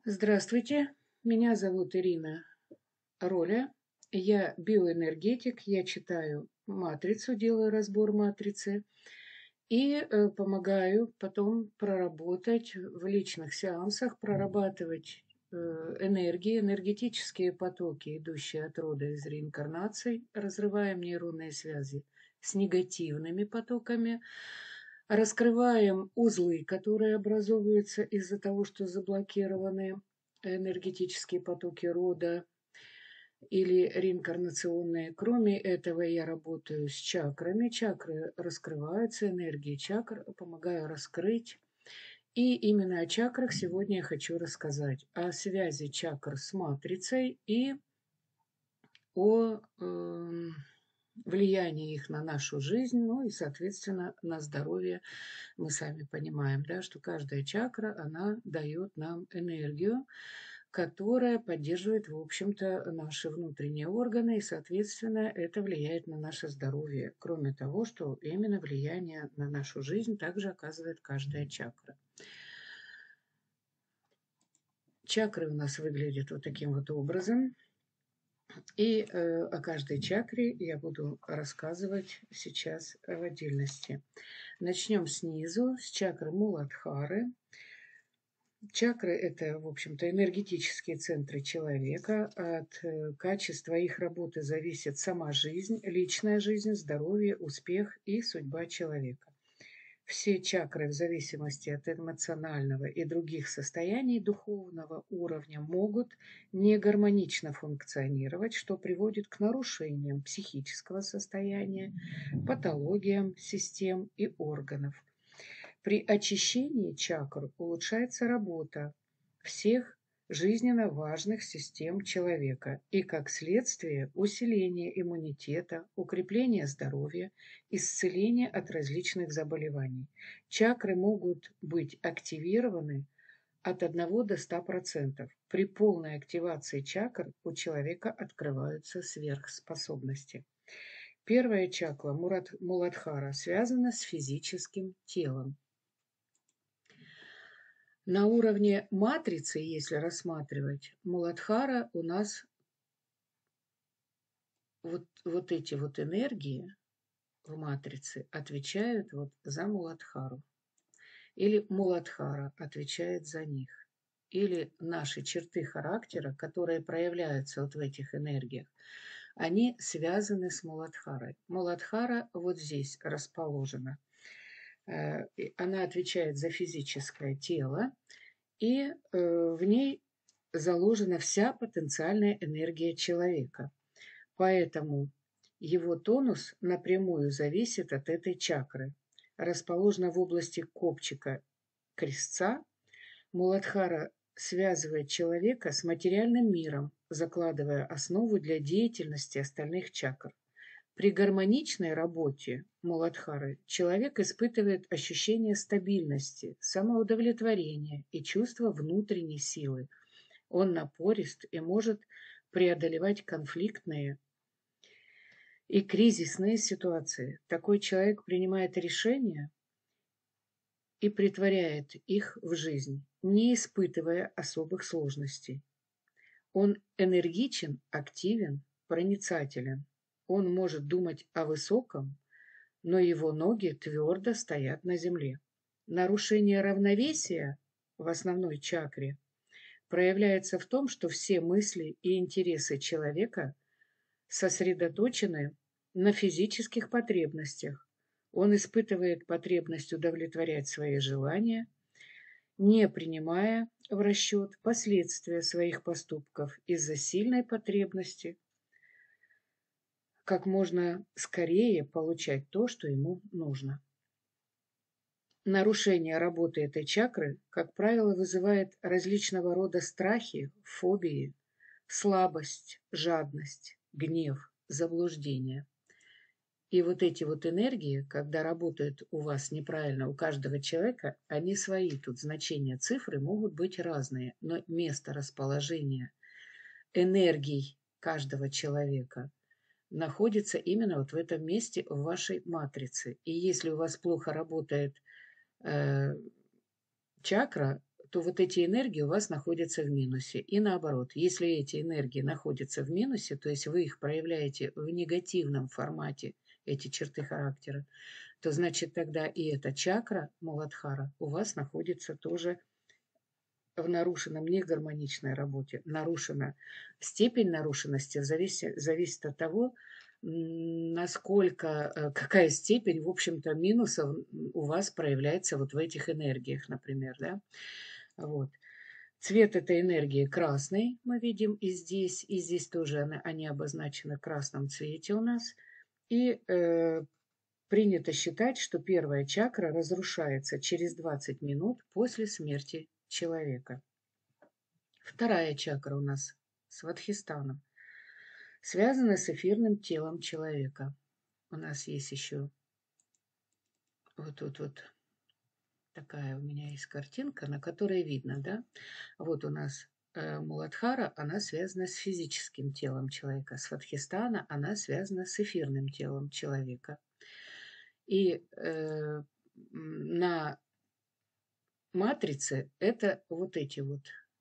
Здравствуйте, меня зовут Ирина Роля. Я биоэнергетик, я читаю матрицу, делаю разбор матрицы и помогаю потом проработать в личных сеансах, прорабатывать энергии, энергетические потоки, идущие от рода из реинкарнаций, разрываем нейронные связи с негативными потоками, раскрываем узлы, которые образовываются из-за того, что заблокированы энергетические потоки рода или реинкарнационные. Кроме этого, я работаю с чакрами. Чакры раскрываются, энергии чакр помогаю раскрыть. И именно о чакрах сегодня я хочу рассказать. О связи чакр с матрицей и о влиянии их на нашу жизнь, ну и, соответственно, на здоровье. Мы сами понимаем, да, что каждая чакра, она дает нам энергию, которая поддерживает, в общем-то, наши внутренние органы, и, соответственно, это влияет на наше здоровье. Кроме того, что именно влияние на нашу жизнь также оказывает каждая чакра. Чакры у нас выглядят вот таким вот образом. И о каждой чакре я буду рассказывать сейчас в отдельности. Начнем снизу, с чакры Муладхары. Чакры – это, в общем-то, энергетические центры человека. От качества их работы зависит сама жизнь, личная жизнь, здоровье, успех и судьба человека. Все чакры в зависимости от эмоционального и других состояний духовного уровня могут негармонично функционировать, что приводит к нарушениям психического состояния, патологиям систем и органов. При очищении чакр улучшается работа всех жизненно важных систем человека и, как следствие, усиление иммунитета, укрепление здоровья, исцеление от различных заболеваний. Чакры могут быть активированы от 1 до 100%. При полной активации чакр у человека открываются сверхспособности. Первая чакра Муладхара связана с физическим телом. На уровне матрицы, если рассматривать, Муладхара у нас вот эти вот энергии в матрице отвечают вот за Муладхару. Или Муладхара отвечает за них. Или наши черты характера, которые проявляются вот в этих энергиях, они связаны с Муладхарой. Муладхара вот здесь расположена. Она отвечает за физическое тело, и в ней заложена вся потенциальная энергия человека. Поэтому его тонус напрямую зависит от этой чакры. Расположена в области копчика крестца, Муладхара связывает человека с материальным миром, закладывая основу для деятельности остальных чакр. При гармоничной работе Муладхары человек испытывает ощущение стабильности, самоудовлетворения и чувство внутренней силы. Он напорист и может преодолевать конфликтные и кризисные ситуации. Такой человек принимает решения и претворяет их в жизнь, не испытывая особых сложностей. Он энергичен, активен, проницателен. Он может думать о высоком, но его ноги твердо стоят на земле. Нарушение равновесия в основной чакре проявляется в том, что все мысли и интересы человека сосредоточены на физических потребностях. Он испытывает потребность удовлетворять свои желания, не принимая в расчет последствия своих поступков из-за сильной потребности как можно скорее получать то, что ему нужно. Нарушение работы этой чакры, как правило, вызывает различного рода страхи, фобии, слабость, жадность, гнев, заблуждение. И вот эти вот энергии, когда работают у вас неправильно, у каждого человека, они свои. Тут значения цифры могут быть разные, но место расположения энергий каждого человека находится именно вот в этом месте в вашей матрице. И если у вас плохо работает чакра, то вот эти энергии у вас находятся в минусе. И наоборот, если эти энергии находятся в минусе, то есть вы их проявляете в негативном формате, эти черты характера, то значит тогда и эта чакра Муладхара у вас находится тоже в нарушенном, негармоничной работе. Нарушена. Степень нарушенности зависит от того, насколько, какая степень, в общем-то, минусов у вас проявляется вот в этих энергиях, например, да. Вот. Цвет этой энергии красный мы видим и здесь тоже они обозначены в красном цвете у нас. И принято считать, что первая чакра разрушается через 20 минут после смерти человека. Вторая чакра у нас свадхистаном связана с эфирным телом человека. У нас есть еще вот тут вот такая у меня есть картинка, на которой видно, да? Вот у нас Муладхара, она связана с физическим телом человека. Свадхистана, она связана с эфирным телом человека. И на матрице это вот эти вот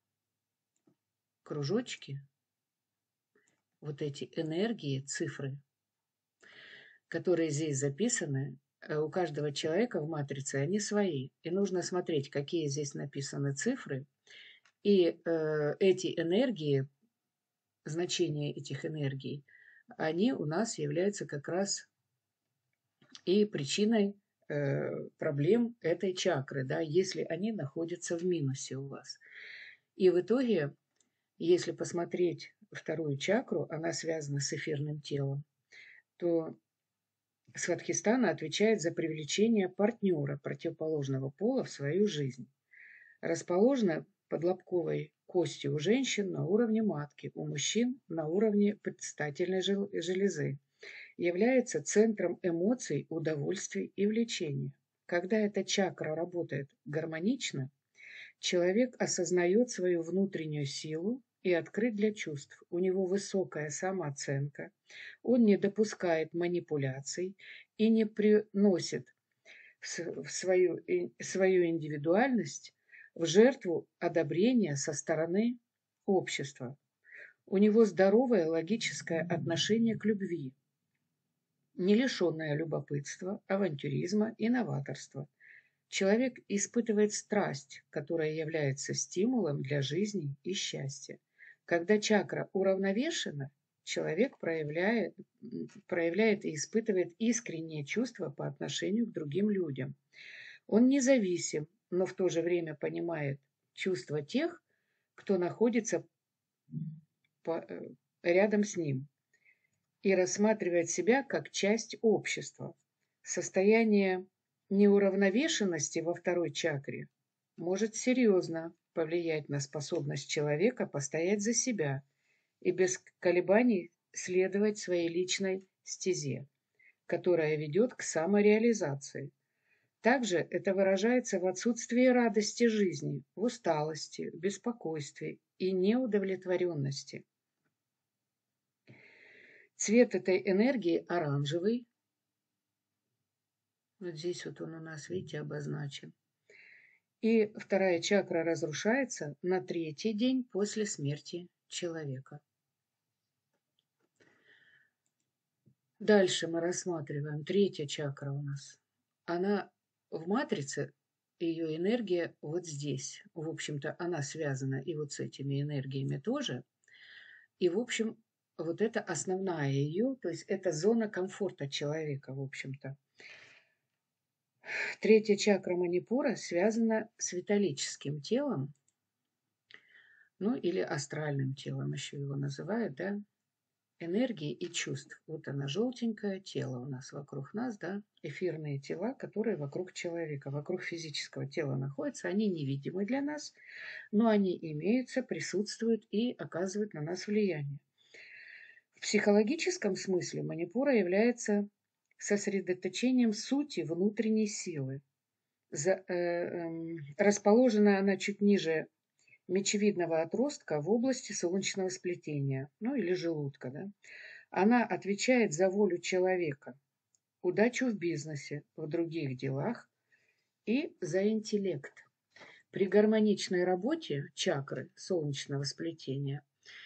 кружочки, вот эти энергии, цифры, которые здесь записаны, у каждого человека в матрице, они свои. И нужно смотреть, какие здесь написаны цифры. И эти энергии, значение этих энергий, они у нас являются как раз и причиной проблем этой чакры, да, если они находятся в минусе у вас. И в итоге, если посмотреть вторую чакру, она связана с эфирным телом, то Свадхистана отвечает за привлечение партнера противоположного пола в свою жизнь. Расположена под лобковой костью у женщин на уровне матки, у мужчин на уровне предстательной железы. Является центром эмоций, удовольствий и влечений. Когда эта чакра работает гармонично, человек осознает свою внутреннюю силу и открыт для чувств. У него высокая самооценка, он не допускает манипуляций и не приносит свою индивидуальность в жертву одобрения со стороны общества. У него здоровое логическое отношение к любви, не лишенное любопытства, авантюризма и новаторства. Человек испытывает страсть, которая является стимулом для жизни и счастья. Когда чакра уравновешена, человек проявляет и испытывает искренние чувства по отношению к другим людям. Он независим, но в то же время понимает чувства тех, кто находится рядом с ним, и рассматривает себя как часть общества. Состояние неуравновешенности во второй чакре может серьезно повлиять на способность человека постоять за себя и без колебаний следовать своей личной стезе, которая ведет к самореализации. Также это выражается в отсутствии радости жизни, в усталости, в беспокойстве и неудовлетворенности. Цвет этой энергии оранжевый. Вот здесь вот он у нас, видите, обозначен. И вторая чакра разрушается на 3-й день после смерти человека. Дальше мы рассматриваем 3-я чакра у нас. Она в матрице, ее энергия вот здесь. В общем-то, она связана и вот с этими энергиями тоже. И, в общем, вот это основная ее, то есть это зона комфорта человека, в общем-то. 3-я чакра Манипура связана с виталическим телом, ну или астральным телом еще его называют, да, энергии и чувств. Вот она, желтенькое тело у нас вокруг нас, да, эфирные тела, которые вокруг человека, вокруг физического тела находятся, они невидимы для нас, но они имеются, присутствуют и оказывают на нас влияние. В психологическом смысле Манипура является сосредоточением сути внутренней силы. Расположена она чуть ниже мечевидного отростка в области солнечного сплетения, ну или желудка. Да? Она отвечает за волю человека, удачу в бизнесе, в других делах и за интеллект. При гармоничной работе чакры солнечного сплетения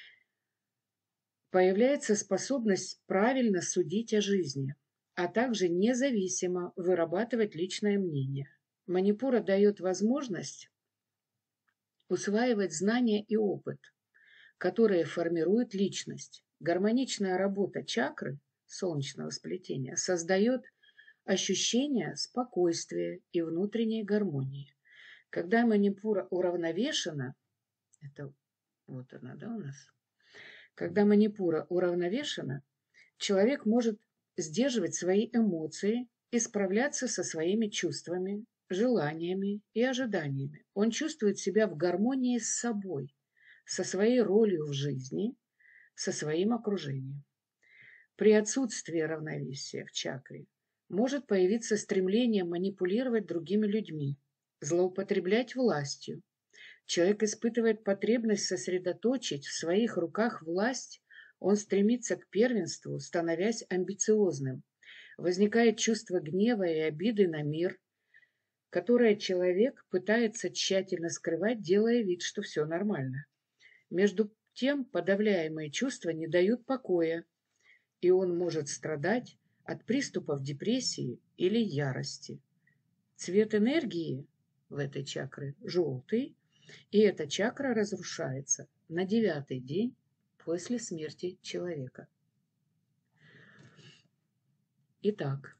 появляется способность правильно судить о жизни, а также независимо вырабатывать личное мнение. Манипура дает возможность усваивать знания и опыт, которые формируют личность. Гармоничная работа чакры солнечного сплетения создает ощущение спокойствия и внутренней гармонии. Когда манипура уравновешена, это вот она, да, у нас? Когда манипура уравновешена, человек может сдерживать свои эмоции и справляться со своими чувствами, желаниями и ожиданиями. Он чувствует себя в гармонии с собой, со своей ролью в жизни, со своим окружением. При отсутствии равновесия в чакре может появиться стремление манипулировать другими людьми, злоупотреблять властью. Человек испытывает потребность сосредоточить в своих руках власть, он стремится к первенству, становясь амбициозным. Возникает чувство гнева и обиды на мир, которое человек пытается тщательно скрывать, делая вид, что все нормально. Между тем, подавляемые чувства не дают покоя, и он может страдать от приступов депрессии или ярости. Цвет энергии в этой чакре желтый, и эта чакра разрушается на 9-й день после смерти человека. Итак,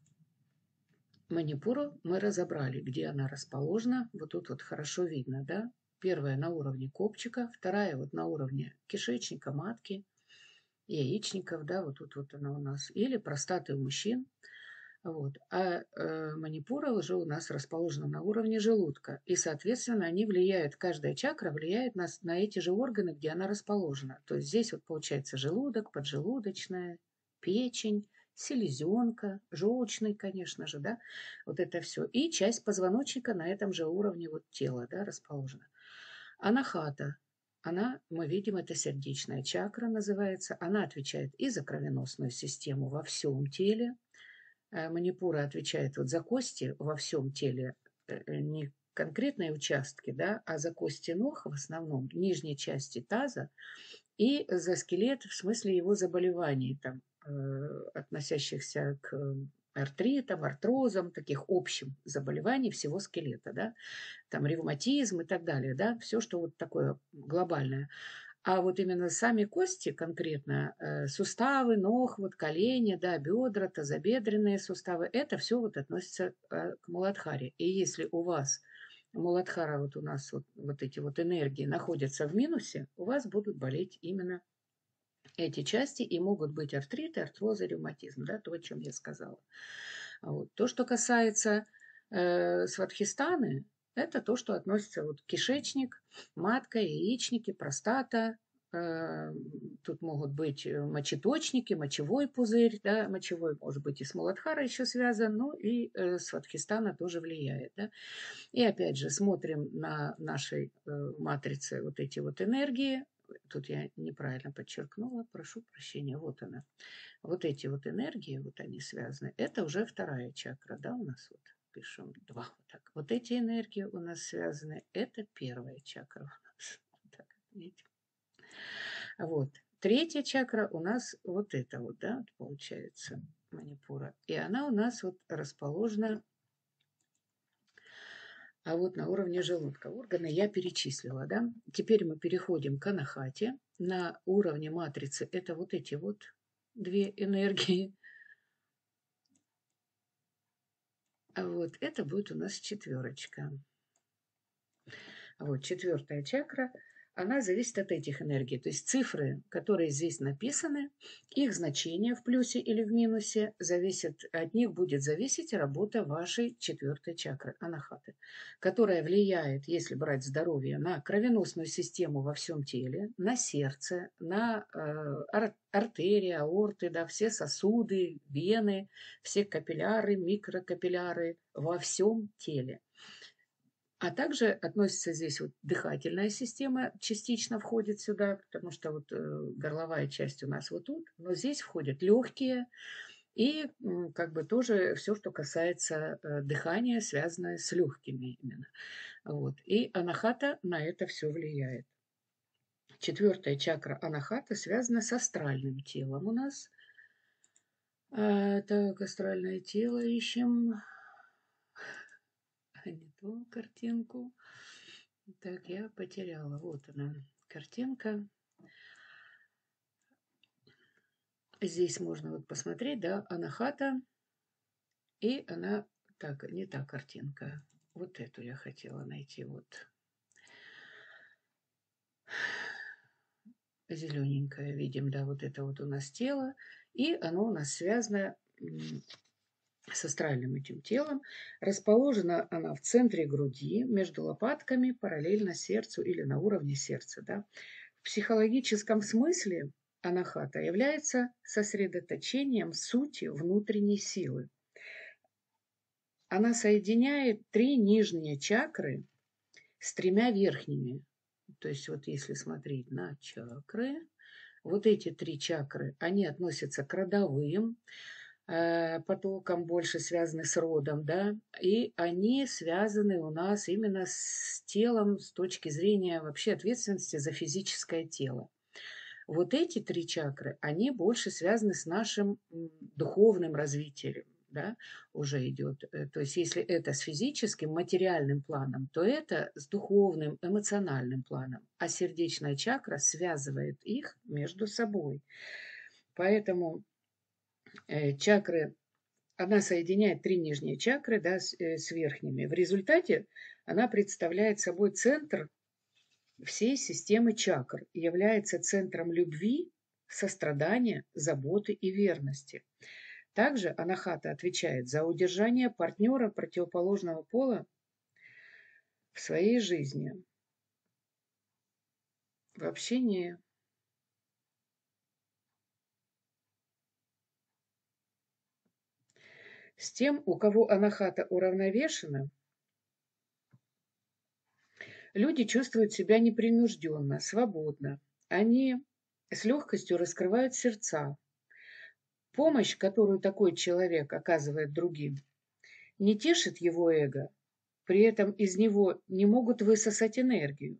манипуру мы разобрали, где она расположена. Вот тут вот хорошо видно, да? Первая на уровне копчика, вторая вот на уровне кишечника, матки, яичников, да, вот тут вот она у нас, или простаты у мужчин. Вот. А манипура уже у нас расположена на уровне желудка. И, соответственно, они влияют, каждая чакра влияет на эти же органы, где она расположена. То есть здесь вот получается желудок, поджелудочная, печень, селезенка, желчный, конечно же, да, вот это все. И часть позвоночника на этом же уровне вот тела, да, расположена. Анахата. Она, мы видим, это сердечная чакра называется. Она отвечает и за кровеносную систему во всем теле. Манипура отвечает вот за кости во всем теле, не конкретные участки, да, а за кости ног в основном, нижней части таза, и за скелет в смысле его заболеваний, там, относящихся к артритам, артрозам, таких общим заболеваний всего скелета, да, там ревматизм и так далее, да, все, что вот такое глобальное. А вот именно сами кости, конкретно суставы, ног, вот колени, да, бедра, тазобедренные суставы, это все вот относится к Муладхаре. И если у вас Муладхара, вот у нас вот эти вот энергии находятся в минусе, у вас будут болеть именно эти части, и могут быть артриты, артрозы, ревматизм, да, то, о чем я сказала. Вот. То, что касается свадхистаны, это то, что относится вот кишечник, матка, яичники, простата. Тут могут быть мочеточники, мочевой пузырь, да, мочевой может быть и с Муладхара еще связан, ну и свадхистана тоже влияет. Да. И опять же смотрим на нашей матрице вот эти вот энергии. Тут я неправильно подчеркнула, прошу прощения, вот она. Вот эти вот энергии, вот они связаны, это уже вторая чакра, да, у нас вот пишем 2, вот так. Вот эти энергии у нас связаны, это первая чакра у нас. Вот так, видите? Вот. Третья чакра у нас вот это вот, да, получается, манипура. И она у нас вот расположена, а вот на уровне желудка. Органы я перечислила, да. Теперь мы переходим к анахате. На уровне матрицы это вот эти вот две энергии. А вот это будет у нас четверочка. Вот четвертая чакра, она зависит от этих энергий. То есть цифры, которые здесь написаны, их значение в плюсе или в минусе, зависит, от них будет зависеть работа вашей четвертой чакры, анахаты, которая влияет, если брать здоровье, на кровеносную систему во всем теле, на сердце, на артерии, аорты, да, все сосуды, вены, все капилляры, микрокапилляры во всем теле. А также относится здесь вот дыхательная система, частично входит сюда, потому что вот горловая часть у нас вот тут, но здесь входят легкие и как бы тоже все, что касается дыхания, связанное с легкими именно. Вот. И анахата на это все влияет. Четвертая чакра анахата связана с астральным телом у нас. Так, астральное тело ищем. Не ту картинку. Так, я потеряла. Вот она, картинка. Здесь можно вот посмотреть, да, анахата. И она, так, не та картинка. Вот эту я хотела найти. Вот. Зелененькое видим, да, вот это вот у нас тело. И оно у нас связано с астральным этим телом. Расположена она в центре груди, между лопатками, параллельно сердцу или на уровне сердца. Да. В психологическом смысле анахата является сосредоточением сути внутренней силы. Она соединяет 3 нижние чакры с 3 верхними. То есть вот если смотреть на чакры, вот эти 3 чакры, они относятся к родовым, потокам, больше связаны с родом, да, и они связаны у нас именно с телом с точки зрения вообще ответственности за физическое тело. Вот эти 3 чакры, они больше связаны с нашим духовным развитием, да, уже идет. То есть если это с физическим, материальным планом, то это с духовным, эмоциональным планом. А сердечная чакра связывает их между собой. Поэтому чакры, она соединяет 3 нижние чакры, да, с верхними. В результате она представляет собой центр всей системы чакр и является центром любви, сострадания, заботы и верности. Также анахата отвечает за удержание партнера противоположного пола в своей жизни, в общении. С тем, у кого анахата уравновешена, люди чувствуют себя непринужденно, свободно. Они с легкостью раскрывают сердца. Помощь, которую такой человек оказывает другим, не тешит его эго, при этом из него не могут высосать энергию.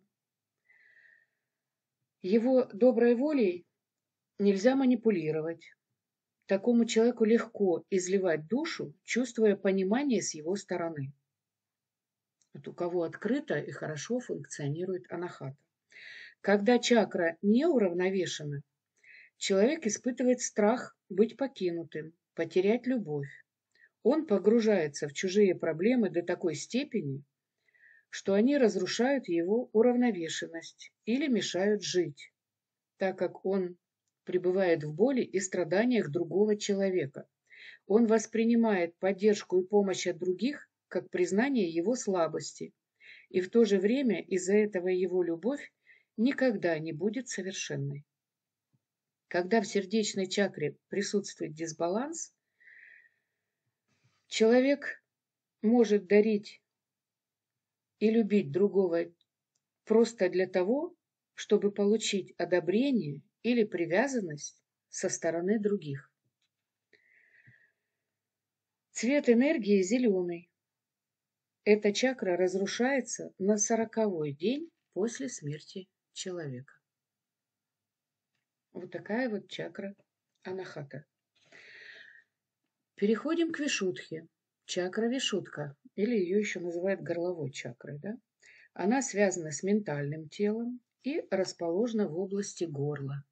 Его доброй волей нельзя манипулировать. Такому человеку легко изливать душу, чувствуя понимание с его стороны. Вот у кого открыто и хорошо функционирует анахата. Когда чакра не уравновешена, человек испытывает страх быть покинутым, потерять любовь. Он погружается в чужие проблемы до такой степени, что они разрушают его уравновешенность или мешают жить, так как он пребывает в боли и страданиях другого человека. Он воспринимает поддержку и помощь от других как признание его слабости, и в то же время из-за этого его любовь никогда не будет совершенной. Когда в сердечной чакре присутствует дисбаланс, человек может дарить и любить другого просто для того, чтобы получить одобрение или привязанность со стороны других. Цвет энергии зеленый. Эта чакра разрушается на 40-й день после смерти человека. Вот такая вот чакра анахата. Переходим к вишудхе. Чакра вишудха, или ее еще называют горловой чакрой. Да? Она связана с ментальным телом и расположена в области горла.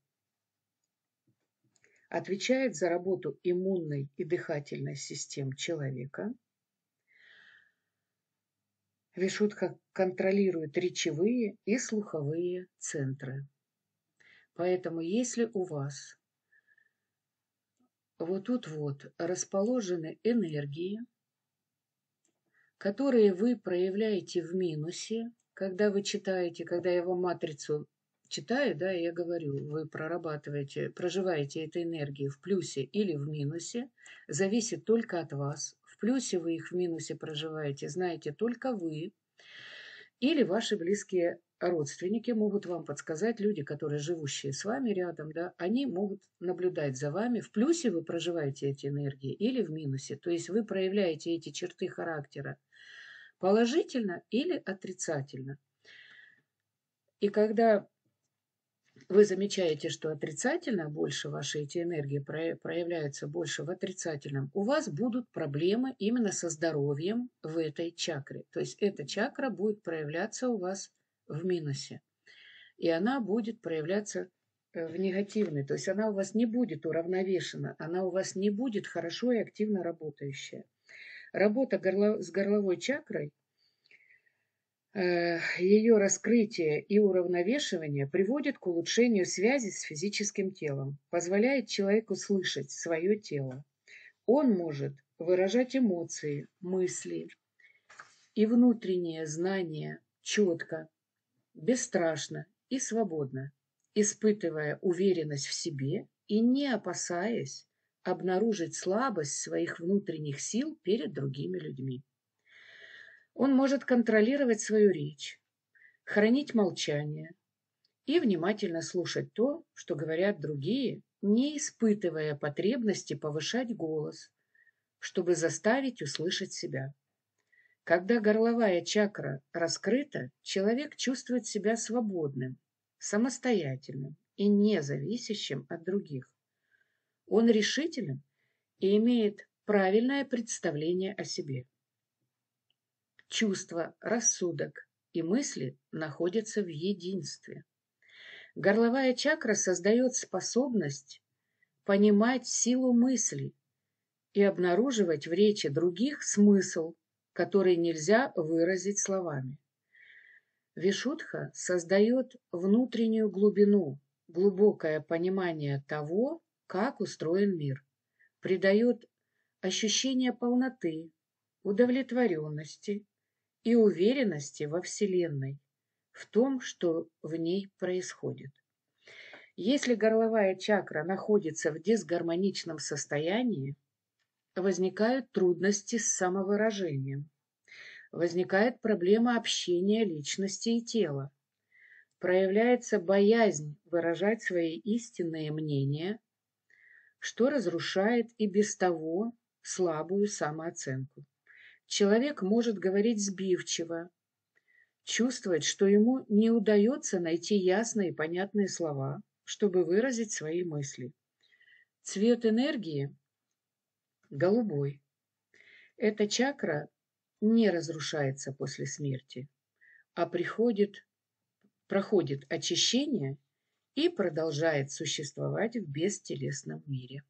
Отвечает за работу иммунной и дыхательной систем человека. Вишудха контролирует речевые и слуховые центры. Поэтому если у вас вот тут вот расположены энергии, которые вы проявляете в минусе, когда вы читаете, когда я вам матрицу читаю, да, я говорю, вы прорабатываете, проживаете эту энергию в плюсе или в минусе, зависит только от вас. В плюсе вы их, в минусе проживаете, знаете только вы или ваши близкие родственники могут вам подсказать, люди, которые живущие с вами рядом, да, они могут наблюдать за вами. В плюсе вы проживаете эти энергии или в минусе. То есть вы проявляете эти черты характера положительно или отрицательно. И когда вы замечаете, что отрицательно больше ваши эти энергии проявляются больше в отрицательном, у вас будут проблемы именно со здоровьем в этой чакре. То есть эта чакра будет проявляться у вас в минусе. И она будет проявляться в негативной. То есть она у вас не будет уравновешена, она у вас не будет хорошо и активно работающая. Работа с горловой чакрой, ее раскрытие и уравновешивание приводит к улучшению связи с физическим телом, позволяет человеку слышать свое тело. Он может выражать эмоции, мысли и внутреннее знание четко, бесстрашно и свободно, испытывая уверенность в себе и не опасаясь обнаружить слабость своих внутренних сил перед другими людьми. Он может контролировать свою речь, хранить молчание и внимательно слушать то, что говорят другие, не испытывая потребности повышать голос, чтобы заставить услышать себя. Когда горловая чакра раскрыта, человек чувствует себя свободным, самостоятельным и независящим от других. Он решителен и имеет правильное представление о себе. Чувства, рассудок и мысли находятся в единстве. Горловая чакра создает способность понимать силу мыслей и обнаруживать в речи других смысл, который нельзя выразить словами. Вишудха создает внутреннюю глубину, глубокое понимание того, как устроен мир, придает ощущение полноты, удовлетворенности и уверенности во Вселенной, в том, что в ней происходит. Если горловая чакра находится в дисгармоничном состоянии, возникают трудности с самовыражением, возникает проблема общения личности и тела, проявляется боязнь выражать свои истинные мнения, что разрушает и без того слабую самооценку. Человек может говорить сбивчиво, чувствовать, что ему не удается найти ясные и понятные слова, чтобы выразить свои мысли. Цвет энергии – голубой. Эта чакра не разрушается после смерти, а проходит очищение и продолжает существовать в бестелесном мире.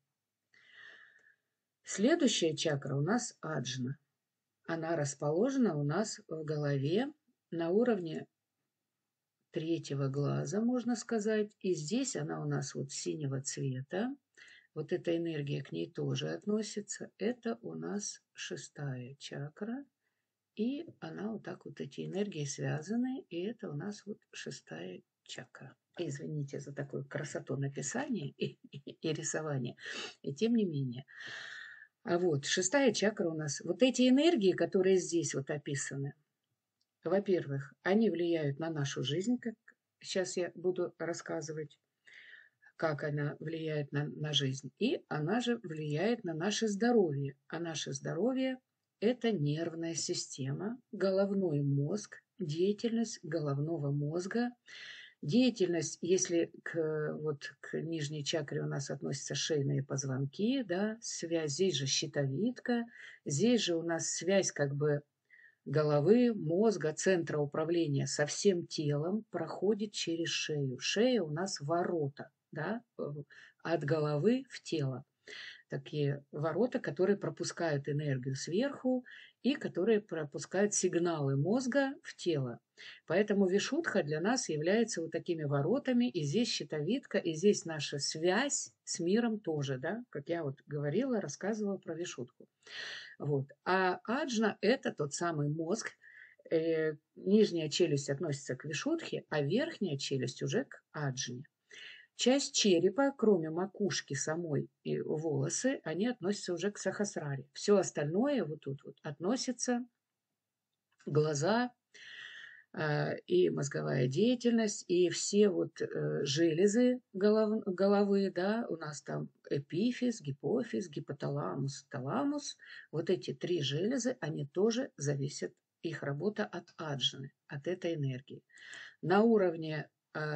Следующая чакра у нас аджна. Она расположена у нас в голове на уровне третьего глаза, можно сказать. И здесь она у нас вот синего цвета. Вот эта энергия к ней тоже относится. Это у нас шестая чакра. И она вот так вот, эти энергии связаны. И это у нас вот шестая чакра. Извините за такую красоту написания и рисования. И тем не менее. А вот шестая чакра у нас. Вот эти энергии, которые здесь вот описаны, во-первых, они влияют на нашу жизнь, как сейчас я буду рассказывать, как она влияет на жизнь. И она же влияет на наше здоровье. А наше здоровье – это нервная система, головной мозг, деятельность головного мозга. Деятельность, если к нижней чакре у нас относятся шейные позвонки, да, связь, здесь же щитовидка, здесь же у нас связь как бы головы, мозга, центра управления со всем телом проходит через шею. Шея у нас ворота, да, от головы в тело. Такие ворота, которые пропускают энергию сверху и которые пропускают сигналы мозга в тело. Поэтому вишудха для нас является вот такими воротами, и здесь щитовидка, и здесь наша связь с миром тоже, да, как я вот говорила, рассказывала про вишудху. Вот. А аджна – это тот самый мозг, нижняя челюсть относится к вишудхе, а верхняя челюсть уже к аджне. Часть черепа, кроме макушки самой и волосы, они относятся уже к сахасраре. Все остальное вот тут вот относится глаза и мозговая деятельность, и все вот железы головы, да, у нас там эпифиз, гипофиз, гипоталамус, таламус. Вот эти три железы, они тоже зависят их работа от аджны, от этой энергии. На уровне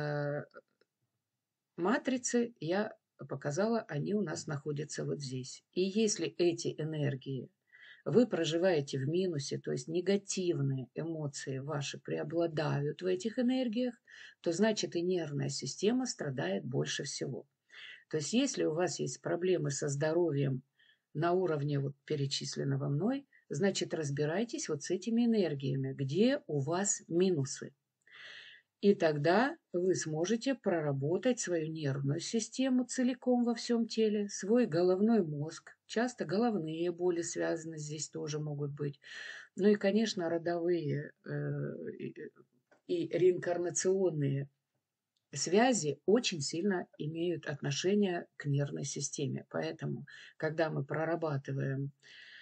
матрицы я показала, они у нас находятся вот здесь. И если эти энергии вы проживаете в минусе, то есть негативные эмоции ваши преобладают в этих энергиях, то значит и нервная система страдает больше всего. То есть если у вас есть проблемы со здоровьем на уровне вот перечисленного мной, значит разбирайтесь вот с этими энергиями, где у вас минусы. И тогда вы сможете проработать свою нервную систему целиком во всем теле, свой головной мозг. Часто головные боли связаны здесь тоже могут быть. Ну и, конечно, родовые и реинкарнационные связи очень сильно имеют отношение к нервной системе. Поэтому, когда мы прорабатываем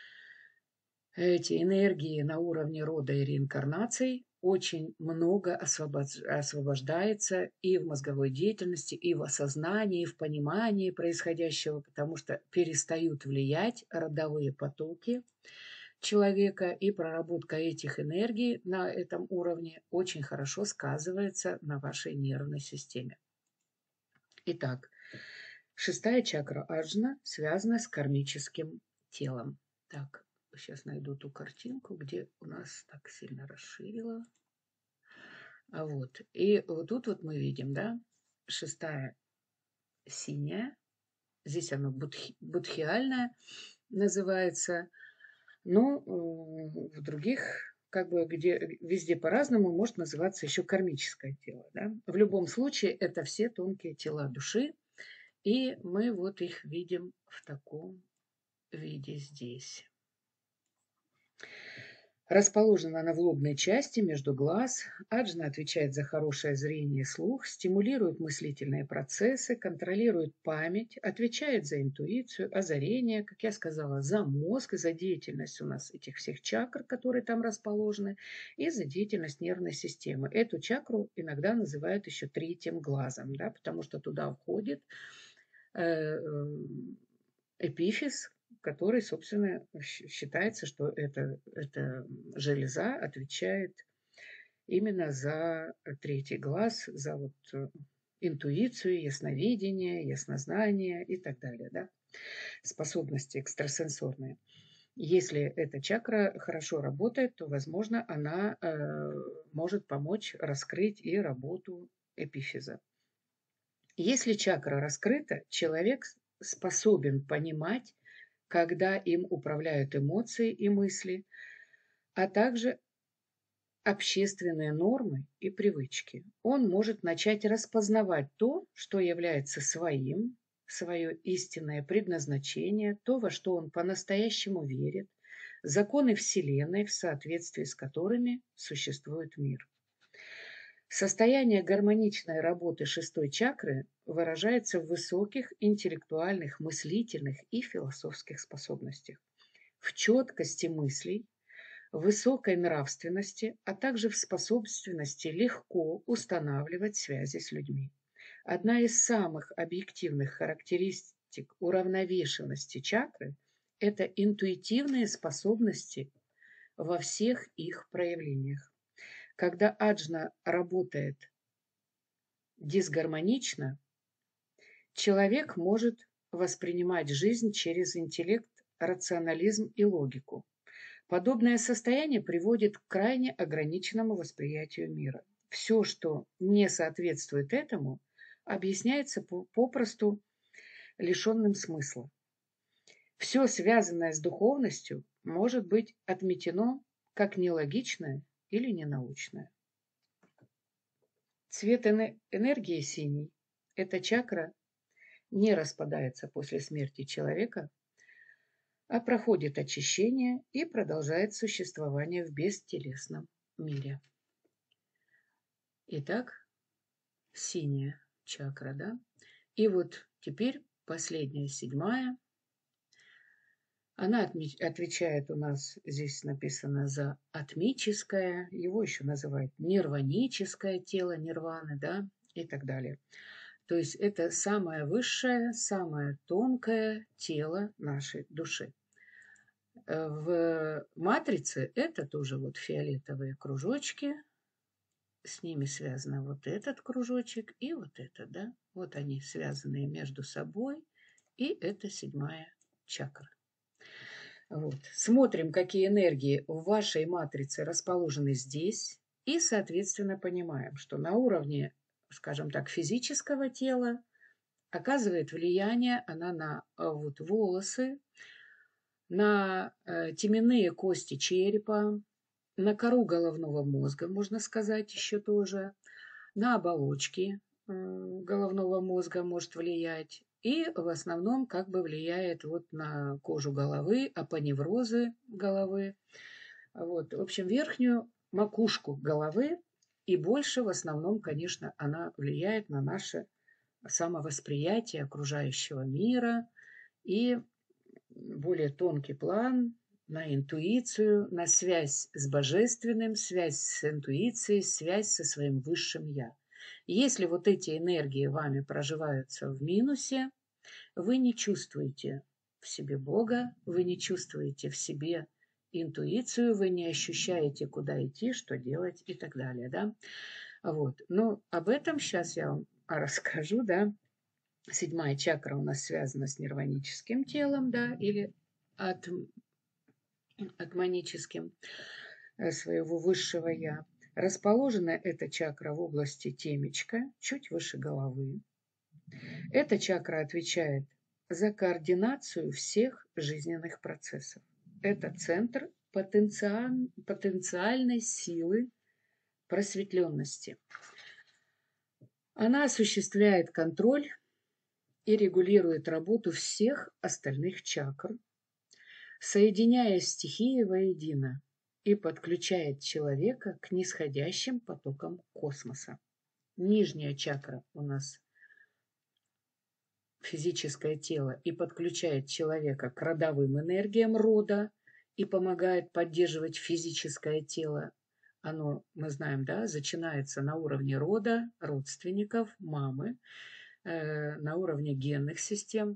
эти энергии на уровне рода и реинкарнаций, очень много освобождается и в мозговой деятельности, и в осознании, и в понимании происходящего, потому что перестают влиять родовые потоки человека, и проработка этих энергий на этом уровне очень хорошо сказывается на вашей нервной системе. Итак, шестая чакра аджна связана с кармическим телом. Так, сейчас найду ту картинку, где у нас так сильно расширила. Вот. И вот тут вот мы видим, да, шестая синяя. Здесь оно будхиальное называется. Но в других, как бы, где везде по-разному, может называться еще кармическое тело. Да? В любом случае, это все тонкие тела души. И мы вот их видим в таком виде здесь. Расположена она в лобной части между глаз. Аджна отвечает за хорошее зрение и слух, стимулирует мыслительные процессы, контролирует память, отвечает за интуицию, озарение, как я сказала, за мозг, за деятельность у нас этих всех чакр, которые там расположены, и за деятельность нервной системы. Эту чакру иногда называют еще третьим глазом, да, потому что туда входит эпифиз, который, собственно, считается, что эта железа отвечает именно за третий глаз, за вот интуицию, ясновидение, яснознание и так далее, да? Способности экстрасенсорные. Если эта чакра хорошо работает, то, возможно, она может помочь раскрыть и работу эпифиза. Если чакра раскрыта, человек способен понимать, когда им управляют эмоции и мысли, а также общественные нормы и привычки. Он может начать распознавать то, что является своим, свое истинное предназначение, то, во что он по-настоящему верит, законы Вселенной, в соответствии с которыми существует мир. Состояние гармоничной работы шестой чакры выражается в высоких интеллектуальных, мыслительных и философских способностях, в четкости мыслей, высокой нравственности, а также в способности легко устанавливать связи с людьми. Одна из самых объективных характеристик уравновешенности чакры – это интуитивные способности во всех их проявлениях. Когда аджна работает дисгармонично, человек может воспринимать жизнь через интеллект, рационализм и логику. Подобное состояние приводит к крайне ограниченному восприятию мира. Все, что не соответствует этому, объясняется попросту лишенным смысла. Все, связанное с духовностью, может быть отметено как нелогичное или ненаучное. Цвет энергии синий. Эта чакра не распадается после смерти человека, а проходит очищение и продолжает существование в бестелесном мире. Итак, синяя чакра, да? И вот теперь последняя, седьмая. Она отвечает у нас, здесь написано, за атмическое, его еще называют нирваническое тело, нирваны, да, и так далее. То есть это самое высшее, самое тонкое тело нашей души. В матрице это тоже вот фиолетовые кружочки, с ними связан вот этот кружочек и вот этот, да. Вот они связанные между собой, и это 7-я чакра. Вот. Смотрим, какие энергии в вашей матрице расположены здесь, и, соответственно, понимаем, что на уровне, скажем так, физического тела оказывает влияние она на вот волосы, на теменные кости черепа, на кору головного мозга, можно сказать, еще тоже, на оболочки головного мозга может влиять. И в основном как бы влияет вот на кожу головы, апоневрозы головы. Вот. В общем, верхнюю макушку головы, и больше в основном, конечно, она влияет на наше самовосприятие окружающего мира и более тонкий план, на интуицию, на связь с божественным, связь с интуицией, связь со своим высшим «я». Если вот эти энергии вами проживаются в минусе, вы не чувствуете в себе Бога, вы не чувствуете в себе интуицию, вы не ощущаете, куда идти, что делать и так далее, да. Вот. Но об этом сейчас я вам расскажу, да. 7-я чакра у нас связана с нирваническим телом, да, или атманическим своего высшего «я». Расположена эта чакра в области темечка, чуть выше головы. Эта чакра отвечает за координацию всех жизненных процессов. Это центр потенциальной силы просветленности. Она осуществляет контроль и регулирует работу всех остальных чакр, соединяя стихии воедино и подключает человека к нисходящим потокам космоса. Нижняя чакра у нас физическое тело и подключает человека к родовым энергиям рода и помогает поддерживать физическое тело. Оно, мы знаем, да, начинается на уровне рода, родственников, мамы, на уровне генных систем.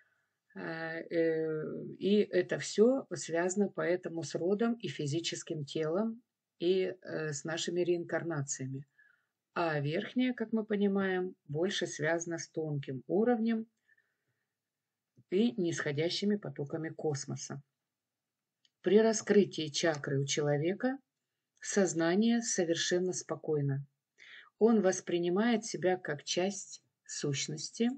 И это все связано поэтому с родом и физическим телом, и с нашими реинкарнациями. А верхняя, как мы понимаем, больше связана с тонким уровнем и нисходящими потоками космоса. При раскрытии чакры у человека сознание совершенно спокойно. Он воспринимает себя как часть сущности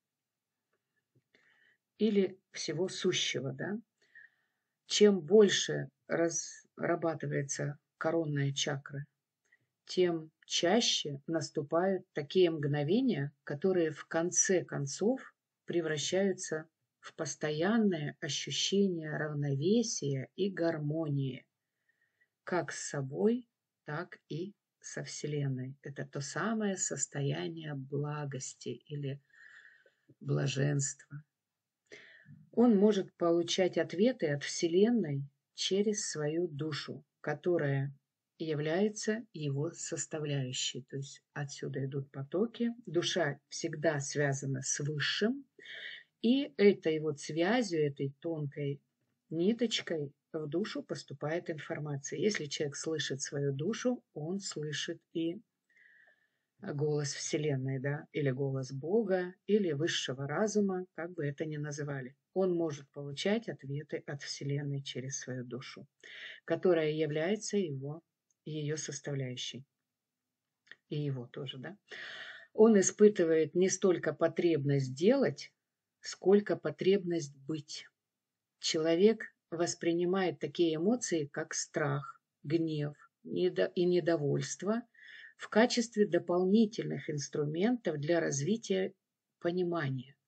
или всего сущего, да? Чем больше разрабатывается коронная чакра, тем чаще наступают такие мгновения, которые в конце концов превращаются в постоянное ощущение равновесия и гармонии, как с собой, так и со Вселенной. Это то самое состояние благости или блаженства. Он может получать ответы от Вселенной через свою душу, которая является его составляющей. То есть отсюда идут потоки. Душа всегда связана с Высшим, и этой вот связью, этой тонкой ниточкой в душу поступает информация. Если человек слышит свою душу, он слышит и голос Вселенной, да, или голос Бога, или высшего разума, как бы это ни называли. Он может получать ответы от Вселенной через свою душу, которая является ее составляющей. И его тоже, да. Он испытывает не столько потребность делать, сколько потребность быть. Человек воспринимает такие эмоции, как страх, гнев и недовольство, в качестве дополнительных инструментов для развития понимания.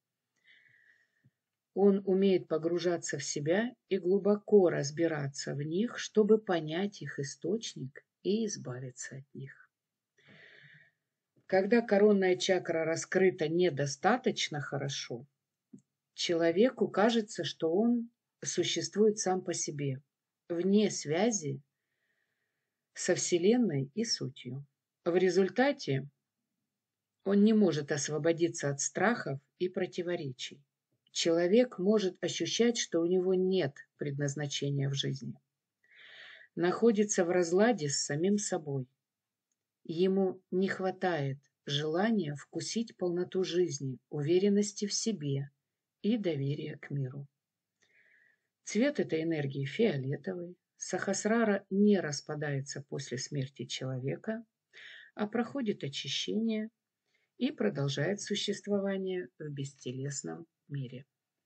Он умеет погружаться в себя и глубоко разбираться в них, чтобы понять их источник и избавиться от них. Когда коронная чакра раскрыта недостаточно хорошо, человеку кажется, что он существует сам по себе, вне связи со Вселенной и сутью. В результате он не может освободиться от страхов и противоречий. Человек может ощущать, что у него нет предназначения в жизни, находится в разладе с самим собой. Ему не хватает желания вкусить полноту жизни, уверенности в себе и доверия к миру. Цвет этой энергии фиолетовый. Сахасрара не распадается после смерти человека, а проходит очищение и продолжает существование в бестелесном мире.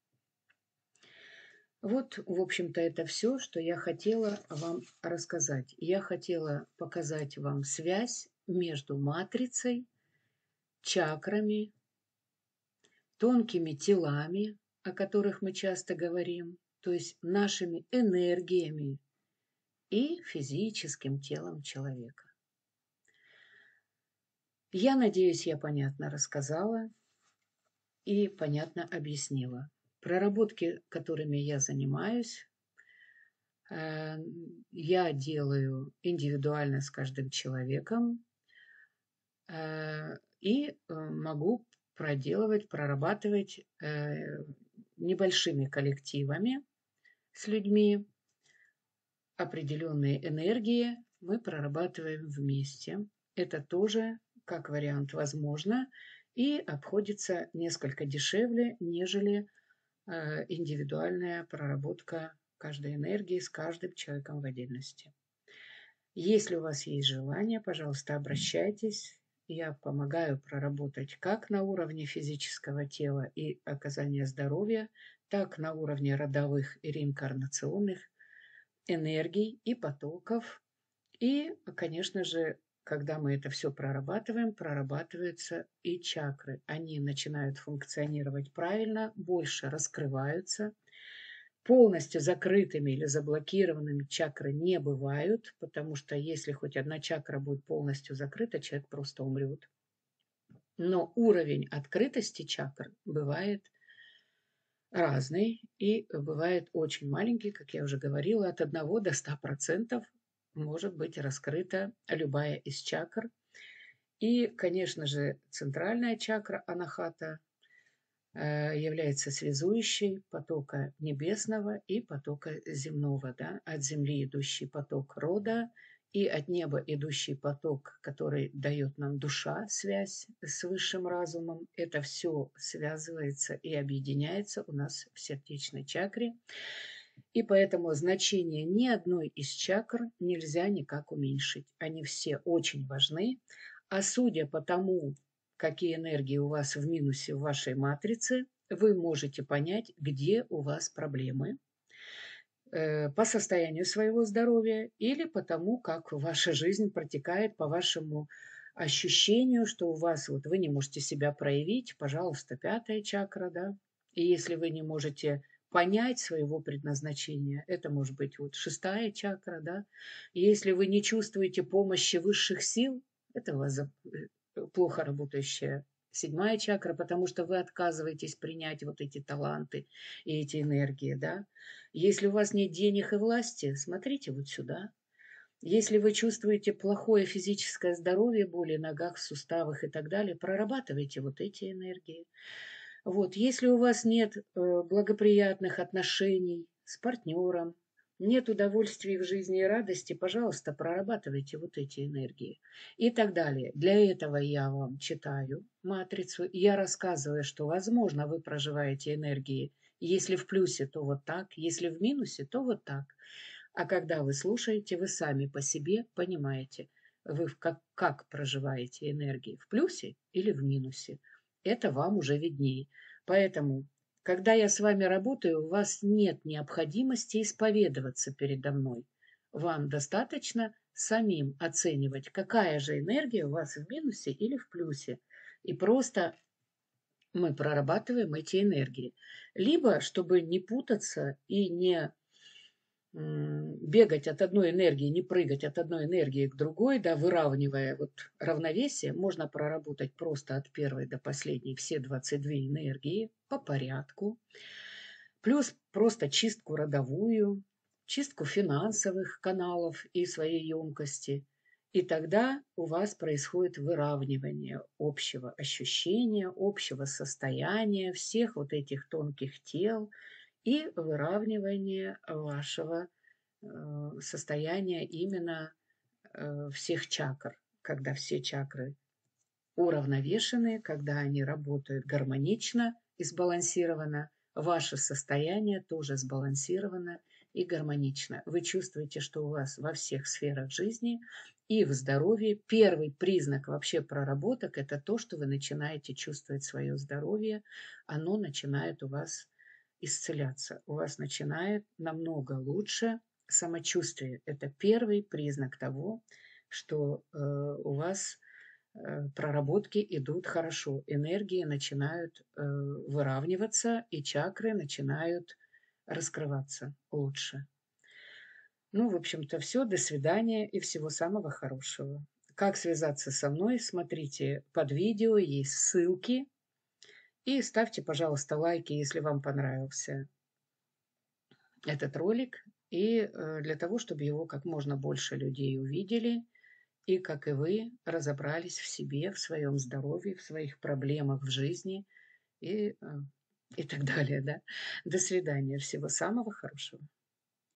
Вот, в общем-то, это все, что я хотела вам рассказать. Я хотела показать вам связь между матрицей, чакрами, тонкими телами, о которых мы часто говорим, то есть нашими энергиями и физическим телом человека. Я надеюсь, я понятно рассказала и понятно объяснила. Проработки, которыми я занимаюсь, я делаю индивидуально с каждым человеком и могу прорабатывать небольшими коллективами с людьми. Определенные энергии мы прорабатываем вместе. Это тоже как вариант возможно и обходится несколько дешевле, нежели индивидуальная проработка каждой энергии с каждым человеком в отдельности. Если у вас есть желание, пожалуйста, обращайтесь. Я помогаю проработать как на уровне физического тела и оказания здоровья, так на уровне родовых и реинкарнационных энергий и потоков. И, конечно же, когда мы это все прорабатываем, прорабатываются и чакры. Они начинают функционировать правильно, больше раскрываются. Полностью закрытыми или заблокированными чакры не бывают, потому что если хоть одна чакра будет полностью закрыта, человек просто умрет. Но уровень открытости чакр бывает разный и бывает очень маленький, как я уже говорила, от 1 до 100% может быть раскрыта любая из чакр. И, конечно же, центральная чакра анахата является связующей потока небесного и потока земного, да? От земли идущий поток рода и от неба идущий поток, который дает нам душа, связь с высшим разумом. Это все связывается и объединяется у нас в сердечной чакре. И поэтому значение ни одной из чакр нельзя никак уменьшить. Они все очень важны. А судя по тому, какие энергии у вас в минусе в вашей матрице, вы можете понять, где у вас проблемы по состоянию своего здоровья или по тому, как ваша жизнь протекает, по вашему ощущению, что у вас, вот вы не можете себя проявить, пожалуйста, 5-я чакра, да, и если вы не можете понять своего предназначения, это может быть вот 6-я чакра, да, и если вы не чувствуете помощи высших сил, это у вас плохо работающая 7-я чакра, потому что вы отказываетесь принять вот эти таланты и эти энергии, да. Если у вас нет денег и власти, смотрите вот сюда. Если вы чувствуете плохое физическое здоровье, боли в ногах, суставах и так далее, прорабатывайте вот эти энергии. Вот. Если у вас нет благоприятных отношений с партнером, нет удовольствия в жизни и радости, пожалуйста, прорабатывайте вот эти энергии и так далее. Для этого я вам читаю матрицу, я рассказываю, что, возможно, вы проживаете энергии, если в плюсе, то вот так, если в минусе, то вот так. А когда вы слушаете, вы сами по себе понимаете, вы как проживаете энергии, в плюсе или в минусе. Это вам уже виднее. Поэтому, когда я с вами работаю, у вас нет необходимости исповедоваться передо мной. Вам достаточно самим оценивать, какая же энергия у вас в минусе или в плюсе. И просто мы прорабатываем эти энергии. Либо, чтобы не путаться и не бегать от одной энергии, не прыгать от одной энергии к другой, да, выравнивая вот равновесие, можно проработать просто от первой до последней все 22 энергии по порядку, плюс просто чистку родовую, чистку финансовых каналов и своей емкости. И тогда у вас происходит выравнивание общего ощущения, общего состояния всех вот этих тонких тел и выравнивание вашего состояния именно всех чакр, когда все чакры уравновешены, когда они работают гармонично и сбалансированно, ваше состояние тоже сбалансировано и гармонично. Вы чувствуете, что у вас во всех сферах жизни и в здоровье первый признак вообще проработок – это то, что вы начинаете чувствовать свое здоровье, оно начинает у вас исцеляться, у вас начинает намного лучше самочувствие. Это первый признак того, что у вас проработки идут хорошо, энергии начинают выравниваться, и чакры начинают раскрываться лучше. Ну, в общем-то, все. До свидания и всего самого хорошего. Как связаться со мной, смотрите под видео, есть ссылки. И ставьте, пожалуйста, лайки, если вам понравился этот ролик. И для того, чтобы его как можно больше людей увидели, и, как и вы, разобрались в себе, в своем здоровье, в своих проблемах в жизни и, и так далее. Да? До свидания. Всего самого хорошего.